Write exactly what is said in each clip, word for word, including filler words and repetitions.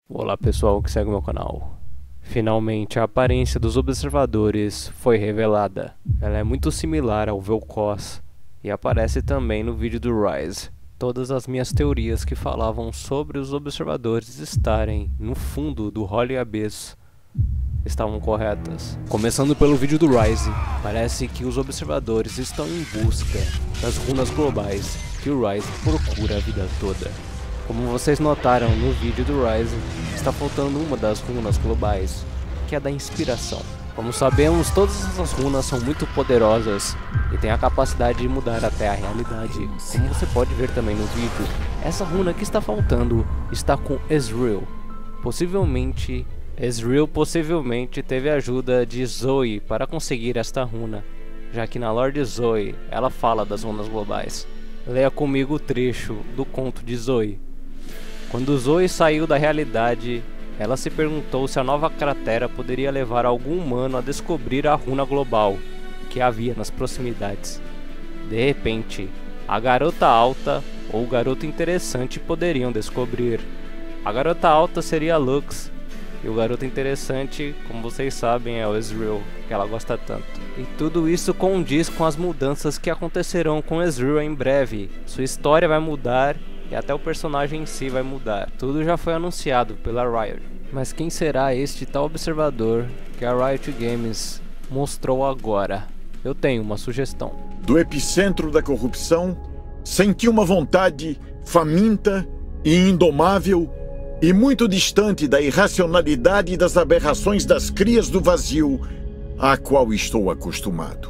Olá pessoal que segue o meu canal. Finalmente a aparência dos observadores foi revelada. Ela é muito similar ao Vel'Koz e aparece também no vídeo do Ryze. Todas as minhas teorias que falavam sobre os observadores estarem no fundo do Holy Abyss estavam corretas. Começando pelo vídeo do Ryze, parece que os observadores estão em busca das runas globais que o Ryze procura a vida toda. Como vocês notaram no vídeo do Ryze, está faltando uma das runas globais, que é a da inspiração. Como sabemos, todas essas runas são muito poderosas e têm a capacidade de mudar até a realidade. Como você pode ver também no vídeo, essa runa que está faltando está com Ezreal. Possivelmente, Ezreal possivelmente teve a ajuda de Zoe para conseguir esta runa, já que na lore de Zoe ela fala das runas globais. Leia comigo o trecho do conto de Zoe. Quando Zoe saiu da realidade, ela se perguntou se a nova cratera poderia levar algum humano a descobrir a runa global que havia nas proximidades. De repente, a garota alta ou o garoto interessante poderiam descobrir. A garota alta seria a Lux, e o garoto interessante, como vocês sabem, é o Ezreal, que ela gosta tanto. E tudo isso condiz com as mudanças que acontecerão com Ezreal em breve. Sua história vai mudar e até o personagem em si vai mudar. Tudo já foi anunciado pela Riot. Mas quem será este tal observador que a Riot Games mostrou agora? Eu tenho uma sugestão. Do epicentro da corrupção, senti uma vontade faminta e indomável e muito distante da irracionalidade e das aberrações das crias do vazio à qual estou acostumado.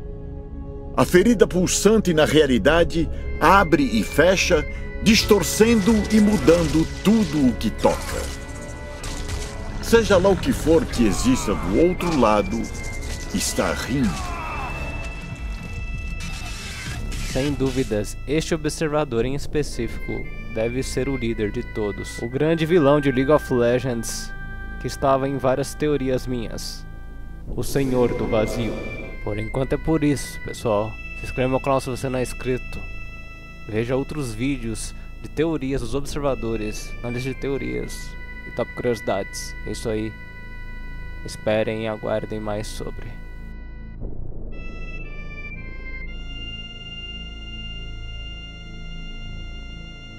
A ferida pulsante na realidade abre e fecha, distorcendo e mudando tudo o que toca. Seja lá o que for que exista do outro lado, está rindo. Sem dúvidas, este observador em específico deve ser o líder de todos. O grande vilão de League of Legends, que estava em várias teorias minhas. O Senhor do Vazio. Por enquanto é por isso, pessoal. Se inscreva no meu canal se você não é inscrito. Veja outros vídeos de teorias dos observadores, análise de teorias e top curiosidades. É isso aí. Esperem e aguardem mais sobre.